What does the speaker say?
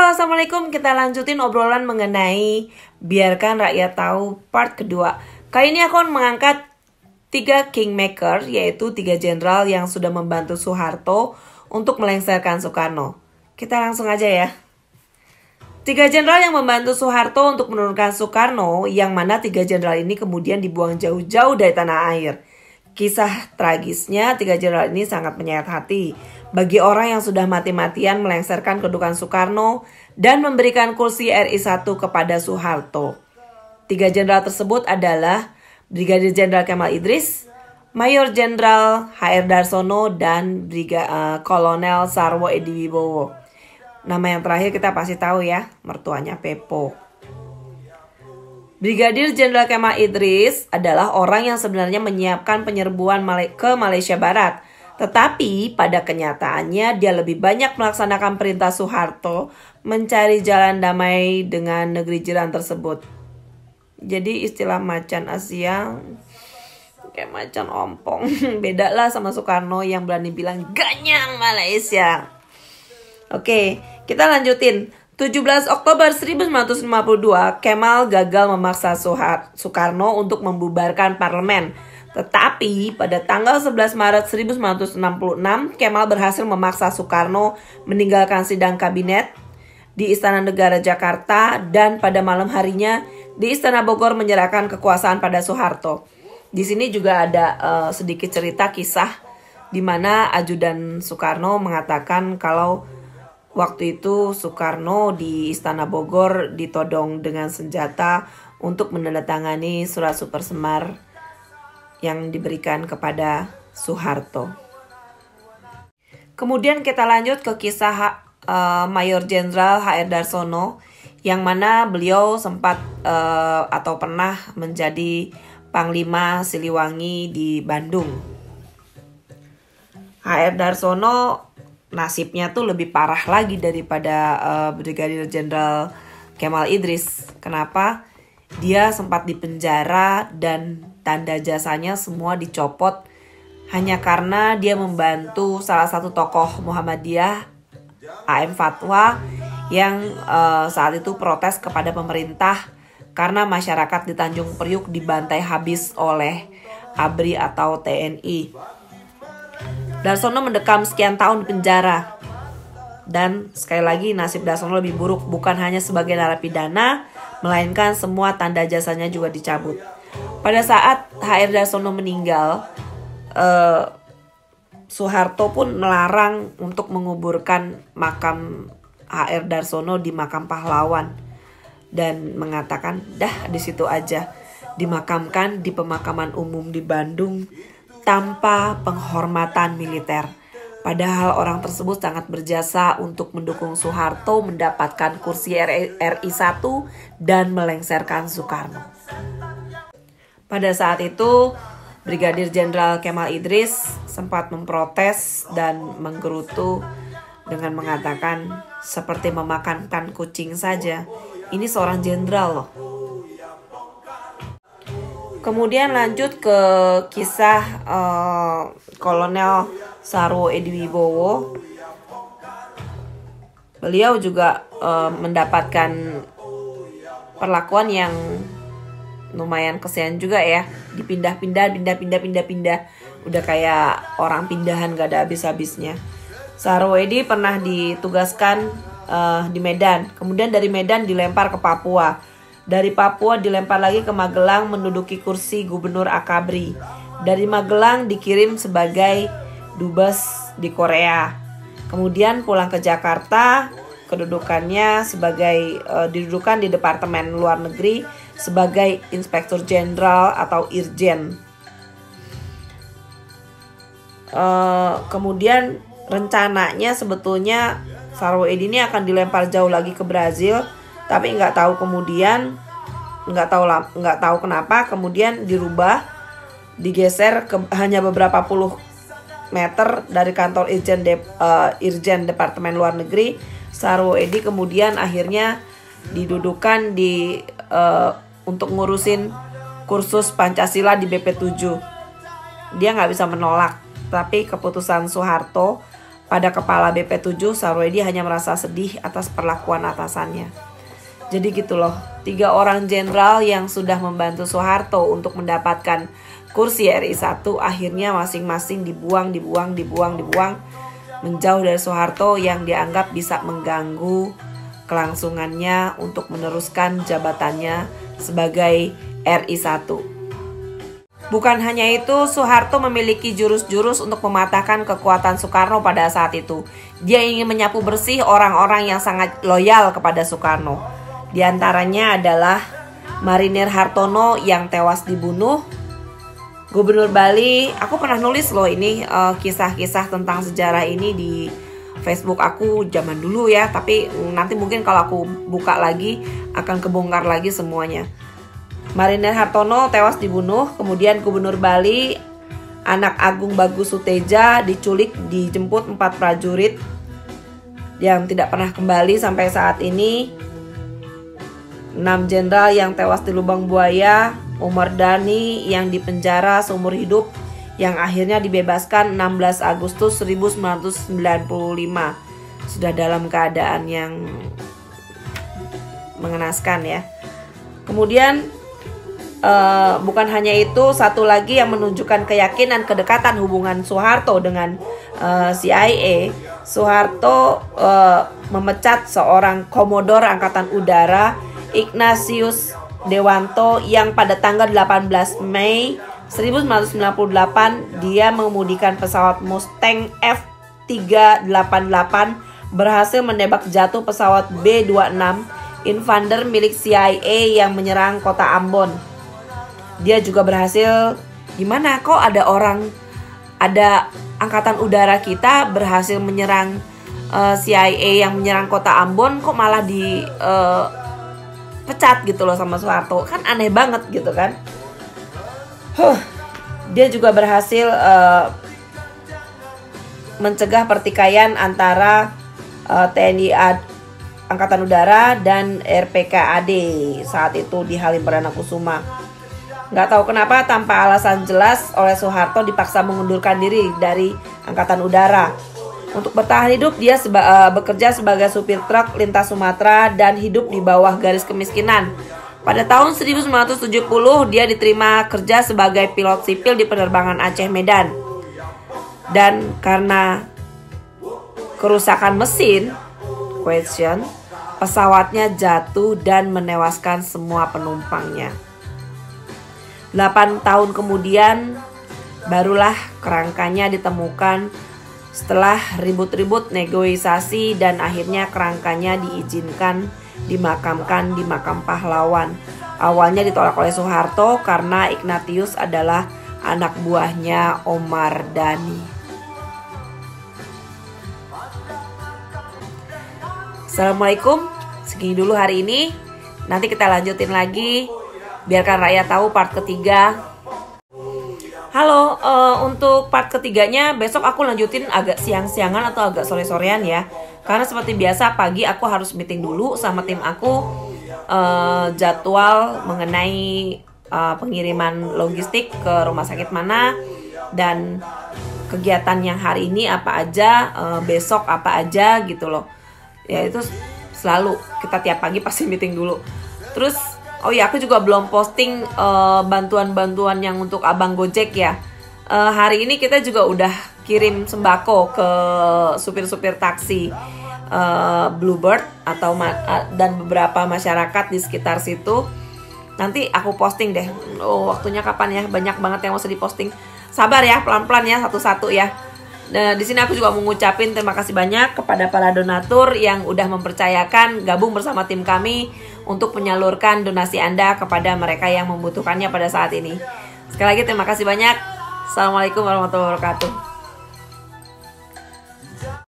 Halo, assalamualaikum. Kita lanjutin obrolan mengenai biarkan rakyat tahu part kedua. Kali ini aku akan mengangkat 3 kingmaker, yaitu 3 jenderal yang sudah membantu Soeharto untuk melengsarkan Soekarno. Kita langsung aja ya. 3 jenderal yang membantu Soeharto untuk menurunkan Soekarno, yang mana 3 jenderal ini kemudian dibuang jauh-jauh dari tanah air. Kisah tragisnya 3 jenderal ini sangat menyayat hati bagi orang yang sudah mati-matian melengsarkan kedudukan Soekarno dan memberikan kursi RI 1 kepada Soeharto. 3 jenderal tersebut adalah Brigadir Jenderal Kemal Idris, Mayor Jenderal HR Darsono, dan Kolonel Sarwo Edi Wibowo. Nama yang terakhir kita pasti tahu ya, mertuanya Pepo. Brigadir Jenderal Kemal Idris adalah orang yang sebenarnya menyiapkan penyerbuan ke Malaysia Barat. Tetapi pada kenyataannya dia lebih banyak melaksanakan perintah Soeharto mencari jalan damai dengan negeri jiran tersebut. Jadi istilah macan Asia kayak macan ompong. Beda lah sama Soekarno yang berani bilang ganyang Malaysia. Oke, kita lanjutin. 17 Oktober 1952, Kemal gagal memaksa Soekarno untuk membubarkan parlemen. Tetapi pada tanggal 11 Maret 1966, Kemal berhasil memaksa Soekarno meninggalkan sidang kabinet di Istana Negara Jakarta dan pada malam harinya di Istana Bogor menyerahkan kekuasaan pada Soeharto. Di sini juga ada sedikit cerita kisah di mana ajudan Soekarno mengatakan kalau waktu itu Soekarno di Istana Bogor ditodong dengan senjata untuk menandatangani surat super semar yang diberikan kepada Soeharto. Kemudian kita lanjut ke kisah Mayor Jenderal HR Darsono, yang mana beliau sempat atau pernah menjadi Panglima Siliwangi di Bandung. HR Darsono nasibnya tuh lebih parah lagi daripada Brigadir Jenderal Kemal Idris. Kenapa? Dia sempat dipenjara dan tanda jasanya semua dicopot hanya karena dia membantu salah satu tokoh Muhammadiyah, AM Fatwa, yang saat itu protes kepada pemerintah karena masyarakat di Tanjung Priuk dibantai habis oleh ABRI atau TNI. Darsono mendekam sekian tahun di penjara. Dan sekali lagi nasib Darsono lebih buruk, bukan hanya sebagai narapidana, melainkan semua tanda jasanya juga dicabut. Pada saat HR Darsono meninggal, Soeharto pun melarang untuk menguburkan makam HR Darsono di makam pahlawan dan mengatakan, dah di situ aja, dimakamkan di pemakaman umum di Bandung tanpa penghormatan militer. Padahal orang tersebut sangat berjasa untuk mendukung Soeharto mendapatkan kursi RI 1 dan melengsarkan Soekarno. Pada saat itu, Brigadir Jenderal Kemal Idris sempat memprotes dan menggerutu dengan mengatakan seperti memakankan kucing saja. Ini seorang jenderal loh. Kemudian lanjut ke kisah Kolonel Sarwo Edi Wibowo. Beliau juga mendapatkan perlakuan yang lumayan kesian juga ya. Dipindah-pindah. Udah kayak orang pindahan gak ada habis-habisnya. Sarwo Edi pernah ditugaskan di Medan. Kemudian dari Medan dilempar ke Papua. Dari Papua dilempar lagi ke Magelang menduduki kursi gubernur Akabri. Dari Magelang dikirim sebagai dubes di Korea. Kemudian pulang ke Jakarta, kedudukannya sebagai didudukan di Departemen Luar Negeri sebagai Inspektur Jenderal atau Irjen. Kemudian rencananya sebetulnya Sarwo Edi ini akan dilempar jauh lagi ke Brazil. Tapi nggak tahu kenapa kemudian dirubah, digeser ke hanya beberapa puluh meter dari kantor Irjen Departemen Luar Negeri. Sarwo Edi kemudian akhirnya didudukan untuk ngurusin kursus Pancasila di BP 7. Dia nggak bisa menolak, tapi keputusan Soeharto Pada kepala BP7, Sarwoedi hanya merasa sedih atas perlakuan atasannya. Jadi gitu loh, 3 orang jenderal yang sudah membantu Soeharto untuk mendapatkan kursi RI 1 akhirnya masing-masing dibuang menjauh dari Soeharto yang dianggap bisa mengganggu kelangsungannya untuk meneruskan jabatannya sebagai RI 1. Bukan hanya itu, Soeharto memiliki jurus-jurus untuk mematahkan kekuatan Soekarno pada saat itu. Dia ingin menyapu bersih orang-orang yang sangat loyal kepada Soekarno. Di antaranya adalah Marinir Hartono yang tewas dibunuh, Gubernur Bali. Aku pernah nulis loh ini kisah-kisah tentang sejarah ini di Facebook aku zaman dulu ya. Tapi nanti mungkin kalau aku buka lagi akan kebongkar lagi semuanya. Marinir Hartono tewas dibunuh, kemudian Gubernur Bali, anak Agung Bagus Suteja, diculik, dijemput 4 prajurit yang tidak pernah kembali sampai saat ini. 6 jenderal yang tewas di lubang buaya, Umar Dhani yang dipenjara seumur hidup, yang akhirnya dibebaskan 16 Agustus 1995. Sudah dalam keadaan yang mengenaskan ya. Kemudian bukan hanya itu, satu lagi yang menunjukkan keyakinan kedekatan hubungan Soeharto dengan CIA. Soeharto memecat seorang komodor angkatan udara, Ignatius Dewanto, yang pada tanggal 18 Mei 1998 dia mengemudikan pesawat Mustang F388 berhasil menembak jatuh pesawat B-26 Invander milik CIA yang menyerang kota Ambon. Dia juga berhasil, gimana kok ada angkatan udara kita berhasil menyerang CIA yang menyerang kota Ambon, kok malah dipecat gitu loh sama Soeharto. Kan aneh banget gitu kan. Dia juga berhasil mencegah pertikaian antara TNI Angkatan Udara dan RPKAD saat itu di Halim Perdana Kusuma. Nggak tahu kenapa tanpa alasan jelas oleh Soeharto dipaksa mengundurkan diri dari Angkatan Udara. Untuk bertahan hidup dia bekerja sebagai supir truk lintas Sumatera dan hidup di bawah garis kemiskinan. Pada tahun 1970 dia diterima kerja sebagai pilot sipil di penerbangan Aceh Medan. Dan karena kerusakan mesin, pesawatnya jatuh dan menewaskan semua penumpangnya. 8 tahun kemudian barulah kerangkanya ditemukan setelah ribut-ribut negosiasi, dan akhirnya kerangkanya diizinkan dimakamkan di makam pahlawan. Awalnya ditolak oleh Soeharto karena Ignatius adalah anak buahnya Omar Dhani. Assalamualaikum, segini dulu hari ini. Nanti kita lanjutin lagi. Biarkan rakyat tahu part ketiga. Halo, untuk part ketiganya besok aku lanjutin agak siang-siangan atau agak sore-sorean ya. Karena seperti biasa pagi aku harus meeting dulu sama tim aku, jadwal mengenai pengiriman logistik ke rumah sakit mana, dan kegiatan yang hari ini apa aja, besok apa aja gitu loh. Ya itu selalu kita tiap pagi pasti meeting dulu. Terus oh ya, aku juga belum posting bantuan-bantuan yang untuk abang Gojek ya. Hari ini kita juga udah kirim sembako ke supir-supir taksi Bluebird dan beberapa masyarakat di sekitar situ. Nanti aku posting deh. Waktunya kapan ya? Banyak banget yang mau diposting. Sabar ya, pelan-pelan ya, satu-satu ya. Nah, di sini aku juga mengucapin terima kasih banyak kepada para donatur yang udah mempercayakan gabung bersama tim kami untuk menyalurkan donasi Anda kepada mereka yang membutuhkannya pada saat ini. Sekali lagi terima kasih banyak. Assalamualaikum warahmatullahi wabarakatuh.